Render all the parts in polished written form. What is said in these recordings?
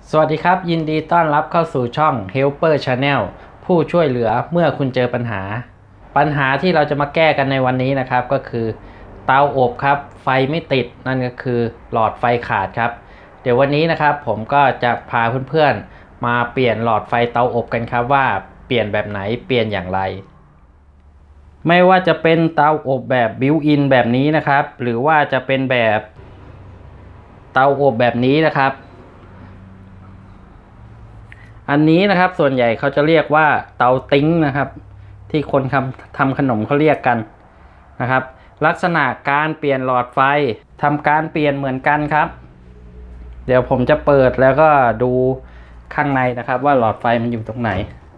สวัสดีครับยินดีต้อนรับเข้าสู่ช่อง Helper Channel ผู้ช่วยเหลือเมื่อคุณเจอปัญหาที่เราจะมาแก้กันในวันนี้นะครับก็คือเตาอบครับไฟไม่ติดนั่นก็คือหลอดไฟขาดครับเดี๋ยววันนี้นะครับผมก็จะพาเพื่อนๆมาเปลี่ยนหลอดไฟเตาอบกันครับว่าเปลี่ยนแบบไหนเปลี่ยนอย่างไรไม่ว่าจะเป็นเตาอบแบบบิวอินแบบนี้นะครับหรือว่าจะเป็นแบบเตาอบแบบนี้นะครับอันนี้นะครับส่วนใหญ่เขาจะเรียกว่าเตาติ้งนะครับที่คนทำขนมเขาเรียกกันนะครับลักษณะการเปลี่ยนหลอดไฟทำการเปลี่ยนเหมือนกันครับเดี๋ยวผมจะเปิดแล้วก็ดูข้างในนะครับว่าหลอดไฟมันอยู่ตรงไหน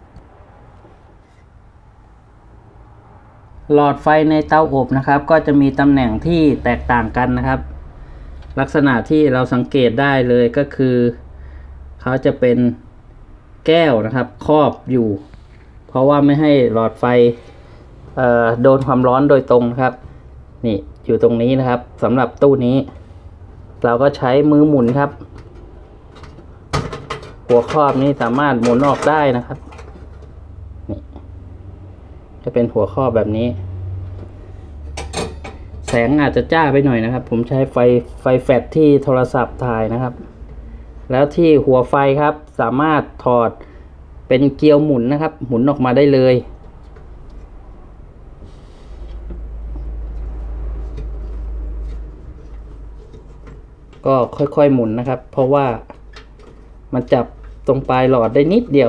หลอดไฟในเตาอบนะครับก็จะมีตำแหน่งที่แตกต่างกันนะครับลักษณะที่เราสังเกตได้เลยก็คือเขาจะเป็นแก้วนะครับครอบอยู่เพราะว่าไม่ให้หลอดไฟโดนความร้อนโดยตรงครับนี่อยู่ตรงนี้นะครับสำหรับตู้นี้เราก็ใช้มือหมุนครับหัวครอบนี้สามารถหมุนออกได้นะครับนี่จะเป็นหัวครอบแบบนี้แสงอาจจะจ้าไปหน่อยนะครับผมใช้ไฟแฟลชที่โทรศัพท์ถ่ายนะครับแล้วที่หัวไฟครับสามารถถอดเป็นเกลียวหมุนนะครับหมุนออกมาได้เลยก็ค่อยๆหมุนนะครับเพราะว่ามันจับตรงปลายหลอดได้นิดเดียว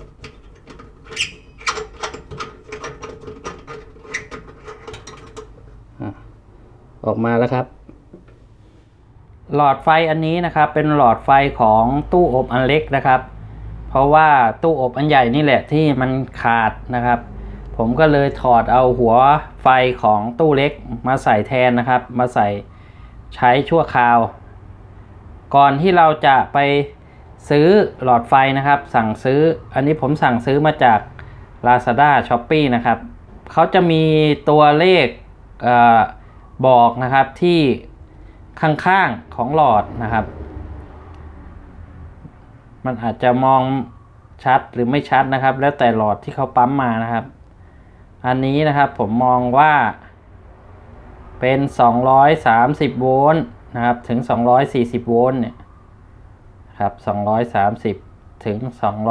ออกมาแล้วครับหลอดไฟอันนี้นะครับเป็นหลอดไฟของตู้อบอันเล็กนะครับเพราะว่าตู้อบอันใหญ่นี่แหละที่มันขาดนะครับผมก็เลยถอดเอาหัวไฟของตู้เล็กมาใส่แทนนะครับมาใช้ชั่วคราวก่อนที่เราจะไปซื้อหลอดไฟนะครับสั่งซื้ออันนี้ผมสั่งซื้อมาจาก Lazada Shopee นะครับเขาจะมีตัวเลขบอกนะครับที่ข้างๆของหลอดนะครับมันอาจจะมองชัดหรือไม่ชัดนะครับแล้วแต่หลอดที่เขาปั๊มมานะครับอันนี้นะครับผมมองว่าเป็น230โวลต์นะครับถึง240โวลต์เนี่ยครับ230ถึง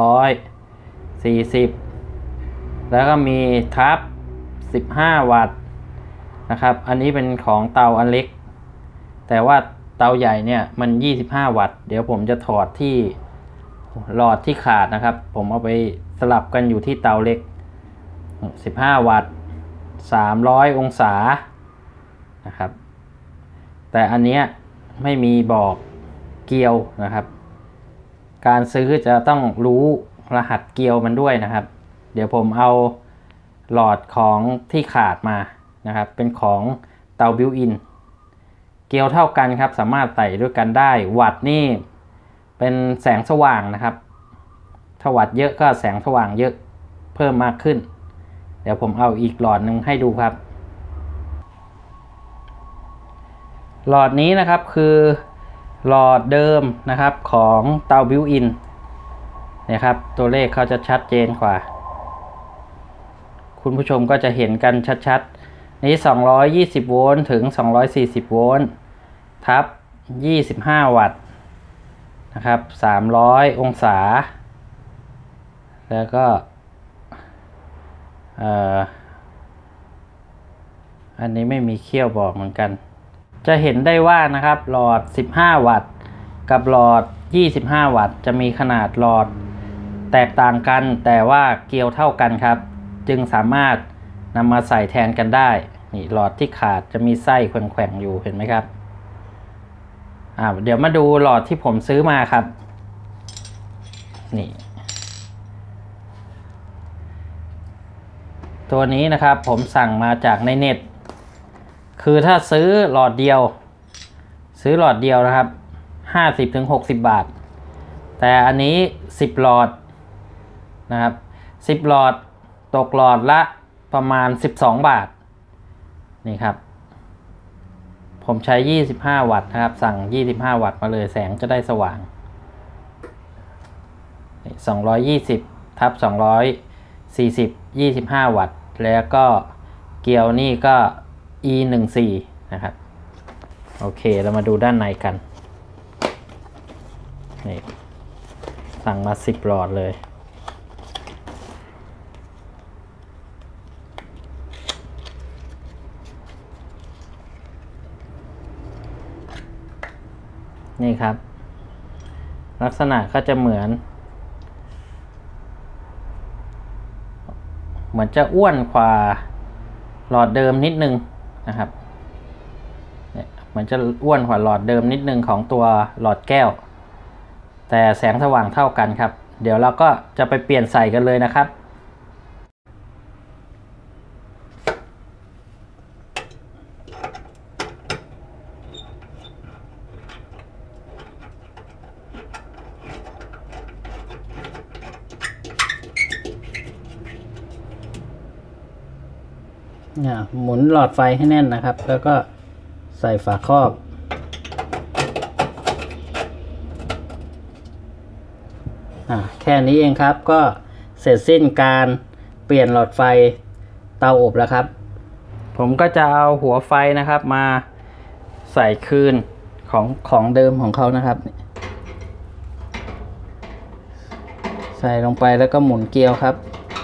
240แล้วก็มีทับ15วัตต์นะครับอันนี้เป็นของเตาอันเล็กแต่ว่าเตาใหญ่เนี่ยมัน25วัตต์เดี๋ยวผมจะถอดที่หลอดที่ขาดนะครับผมเอาไปสลับกันอยู่ที่เตาเล็ก15วัตต์300องศานะครับแต่อันเนี้ยไม่มีบอกเกลียวนะครับการซื้อจะต้องรู้รหัสเกลียวมันด้วยนะครับเดี๋ยวผมเอาหลอดของที่ขาดมานะครับเป็นของเตาบิวอินเกลียวเท่ากันครับสามารถใส่ด้วยกันได้วัตต์นี่เป็นแสงสว่างนะครับถ้าวัตต์เยอะก็แสงสว่างเยอะเพิ่มมากขึ้นเดี๋ยวผมเอาอีกหลอดหนึ่งให้ดูครับหลอดนี้นะครับคือหลอดเดิมนะครับของเตาบิวอินนะครับตัวเลขเขาจะชัดเจนกว่าคุณผู้ชมก็จะเห็นกันชัดๆนี้220โวลต์ถึง240โวลต์ทับ25วัตต์นะครับ300องศาแล้วก็อันนี้ไม่มีเขี้ยวบอกเหมือนกันจะเห็นได้ว่านะครับหลอด15วัตต์กับหลอด25วัตต์จะมีขนาดหลอดแตกต่างกันแต่ว่าเกลียวเท่ากันครับจึงสามารถนำมาใส่แทนกันได้นี่หลอดที่ขาดจะมีไส้แขว่งๆอยู่เห็นไหมครับเดี๋ยวมาดูหลอดที่ผมซื้อมาครับนี่ตัวนี้นะครับผมสั่งมาจากในเน็ตคือถ้าซื้อหลอดเดียวนะครับ50 ถึง 60 บาทแต่อันนี้10หลอดนะครับ10หลอดตกหลอดละประมาณ12 บาทนี่ครับผมใช้25วัตต์นะครับสั่ง25วัตต์มาเลยแสงจะได้สว่าง 220/240 25 วัตต์แล้วก็เกลียวนี่ก็ E14 นะครับโอเคเรามาดูด้านในกันนี่สั่งมา10 หลอดเลยนี่ครับลักษณะก็จะเหมือนจะอ้วนกว่าหลอดเดิมนิดนึงนะครับเนี่ยมันจะอ้วนกว่าหลอดเดิมนิดนึงของตัวหลอดแก้วแต่แสงสว่างเท่ากันครับเดี๋ยวเราก็จะไปเปลี่ยนใส่กันเลยนะครับหมุนหลอดไฟให้แน่นนะครับแล้วก็ใส่ฝาครอบแค่นี้เองครับก็เสร็จสิ้นการเปลี่ยนหลอดไฟเตาอบแล้วครับผมก็จะเอาหัวไฟนะครับมาใส่คืนของเดิมของเขานะครับใส่ลงไปแล้วก็หมุนเกลียวครับ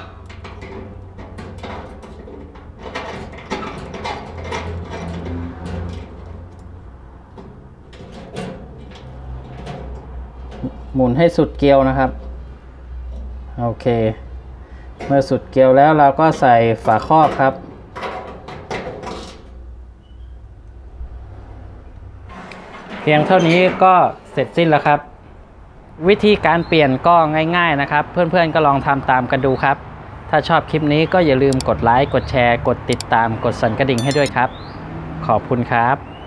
หมุนให้สุดเกลียวนะครับโอเคเมื่อสุดเกลียวแล้วเราก็ใส่ฝาครอบครับเพียงเท่านี้ก็เสร็จสิ้นแล้วครับวิธีการเปลี่ยนก็ง่ายๆนะครับเพื่อนๆก็ลองทำตามกันดูครับถ้าชอบคลิปนี้ก็อย่าลืมกดไลค์กดแชร์กดติดตามกดสั่นกระดิ่งให้ด้วยครับขอบคุณครับ